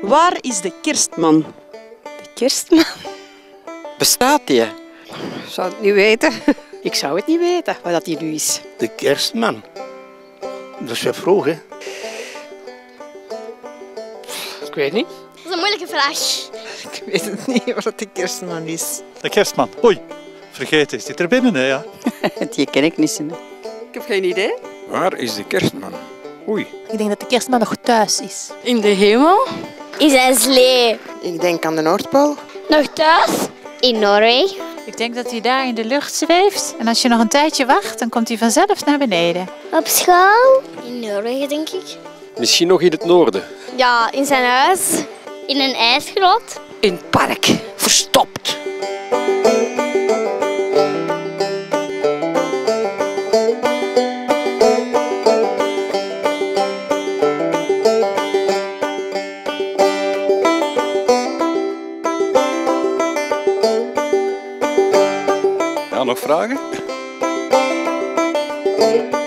Waar is de kerstman? De kerstman? Bestaat die? Ik zou het niet weten. Ik zou het niet weten waar dat hij nu is. De kerstman. Dat is weer vroeg, hè? Ik weet niet. Dat is een moeilijke vraag. Ik weet het niet wat de kerstman is. De kerstman. Oei, vergeten. Zit er binnen, hè? Ja. Die ken ik niet. Hè. Ik heb geen idee. Waar is de kerstman? Oei. Ik denk dat de kerstman nog thuis is. In de hemel? In zijn slee. Ik denk aan de Noordpool. Nog thuis? In Noorwegen. Ik denk dat hij daar in de lucht zweeft. En als je nog een tijdje wacht, dan komt hij vanzelf naar beneden. Op school? In Noorwegen, denk ik. Misschien nog in het noorden. Ja, in zijn huis. In een ijsgrot. In het park. Verstopt. Ja, nog vragen?